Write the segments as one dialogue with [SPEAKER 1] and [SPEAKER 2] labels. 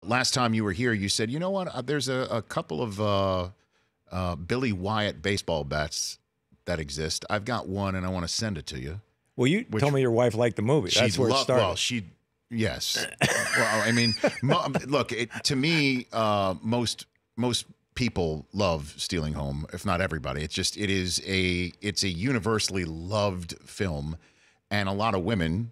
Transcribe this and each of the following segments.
[SPEAKER 1] last time you were here, you said, you know what? There's a couple of Billy Wyatt baseball bats that exist. I've got one, and I want to send it to you.
[SPEAKER 2] Well, you told me your wife liked the movie. That's where it started.
[SPEAKER 1] Well, yes. Well, I mean, look, to me, most people love Stealing Home, if not everybody. It's a universally loved film, and a lot of women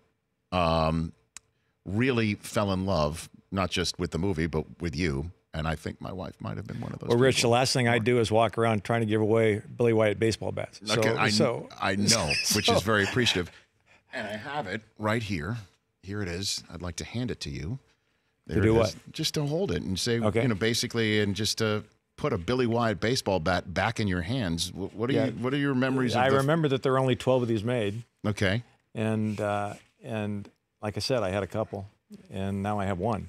[SPEAKER 1] really fell in love, not just with the movie, but with you. And I think my wife might have been one of those.
[SPEAKER 2] Well, Rich,
[SPEAKER 1] people.
[SPEAKER 2] the last thing I do is walk around trying to give away Billy Wyatt baseball bats.
[SPEAKER 1] Okay, I know, which is very appreciative. And I have it right here. Here it is. I'd like to hand it to you. There
[SPEAKER 2] to do what?
[SPEAKER 1] Just to hold it and say,
[SPEAKER 2] okay.
[SPEAKER 1] Basically, and just to put a Billy Wyatt baseball bat back in your hands. What are your memories?
[SPEAKER 2] I remember that there are only 12 of these made.
[SPEAKER 1] Okay.
[SPEAKER 2] And like I said, I had a couple, and now I have one.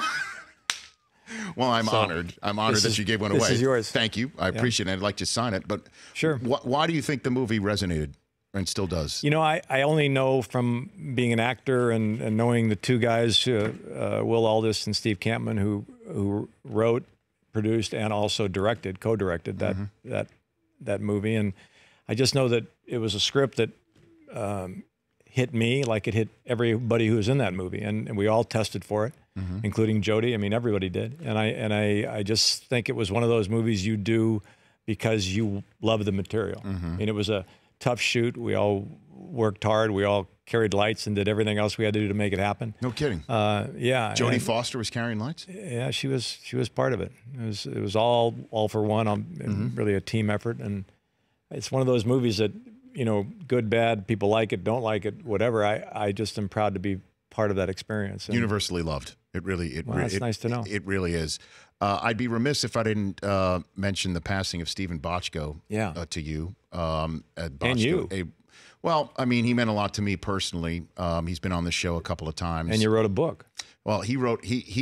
[SPEAKER 1] Well, I'm honored. I'm honored that you gave one away.
[SPEAKER 2] This is yours.
[SPEAKER 1] Thank you. I appreciate it. I'd like to sign it. But
[SPEAKER 2] sure.
[SPEAKER 1] Why do you think the movie resonated and still does?
[SPEAKER 2] You know, I only know from being an actor and knowing the two guys, Will Aldis and Steve Campman, who wrote, produced, and also co-directed that movie. And I just know that it was a script that hit me like it hit everybody who was in that movie, and we all tested for it. Mm-hmm. Including Jody. I mean, everybody did. And I just think it was one of those movies you do because you love the material. Mm-hmm. I mean, it was a tough shoot. We all worked hard. We all carried lights and did everything else we had to do to make it happen.
[SPEAKER 1] No kidding.
[SPEAKER 2] Yeah.
[SPEAKER 1] Jodie Foster was carrying lights?
[SPEAKER 2] Yeah, she was part of it. It was all for one, really a team effort. And it's one of those movies that, good, bad, people like it, don't like it, whatever. I just am proud to be part of that experience. And
[SPEAKER 1] universally loved.
[SPEAKER 2] That's nice to know.
[SPEAKER 1] It really is. I'd be remiss if I didn't mention the passing of Stephen Bochco to you.
[SPEAKER 2] And you.
[SPEAKER 1] Well, I mean, he meant a lot to me personally. He's been on the show a couple of times.
[SPEAKER 2] And you wrote a book.
[SPEAKER 1] Well, he wrote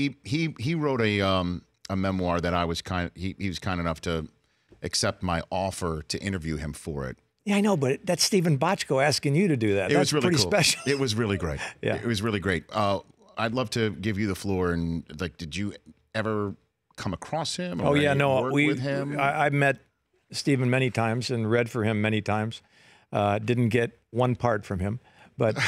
[SPEAKER 1] a memoir that I was he was kind enough to accept my offer to interview him for it.
[SPEAKER 2] Yeah, I know, but that's Stephen Bochco asking you to do that. That's
[SPEAKER 1] really
[SPEAKER 2] pretty
[SPEAKER 1] cool.
[SPEAKER 2] special.
[SPEAKER 1] It was really great.
[SPEAKER 2] Yeah.
[SPEAKER 1] It was really great. I'd love to give you the floor. And did you ever come across him? Or work with him?
[SPEAKER 2] I've met Stephen many times and read for him many times. Didn't get one part from him, but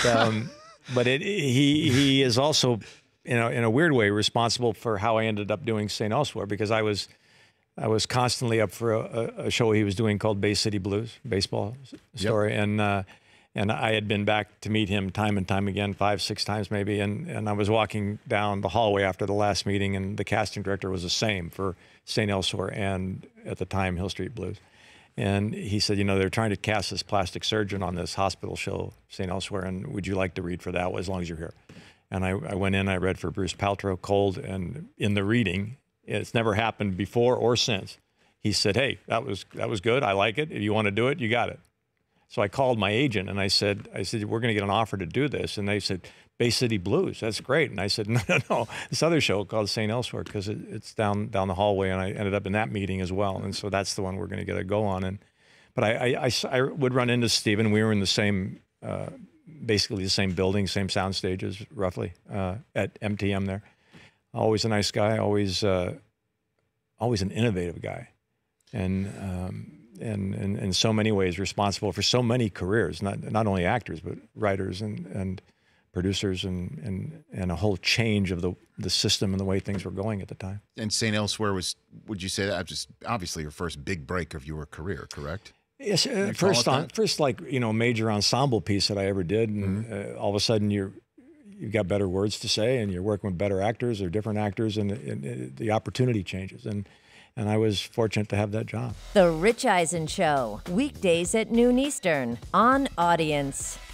[SPEAKER 2] he is also, in a weird way, responsible for how I ended up doing St. Elsewhere, because I was constantly up for a show he was doing called Bay City Blues, baseball story, yep. And I had been back to meet him time and time again, 5, 6 times maybe, and I was walking down the hallway after the last meeting, and the casting director was the same for St. Elsewhere and, at the time, Hill Street Blues. And he said, they're trying to cast this plastic surgeon on this hospital show, St. Elsewhere, and would you like to read for that as long as you're here? And I went in, I read for Bruce Paltrow, cold, and in the reading, it's never happened before or since, he said, hey, that was good, I like it, if you want to do it, you got it. So I called my agent and I said, we're going to get an offer to do this. And they said, Bay City Blues, that's great. And I said, no, this other show called St. Elsewhere, because it's down the hallway, and I ended up in that meeting as well. And so that's the one we're going to get a go on. But I would run into Stephen. We were in the same, basically the same building, same sound stages, roughly, at MTM there. Always a nice guy, always an innovative guy. And in so many ways responsible for so many careers, not only actors, but writers and producers and a whole change of the system and the way things were going at the time.
[SPEAKER 1] And St. Elsewhere was, would you say that just obviously your first big break of your career, correct?
[SPEAKER 2] Yes, first major ensemble piece that I ever did, and all of a sudden you've got better words to say, and you're working with better actors or different actors, and the opportunity changes. And I was fortunate to have that job.
[SPEAKER 3] The Rich Eisen Show, weekdays at noon Eastern on Audience.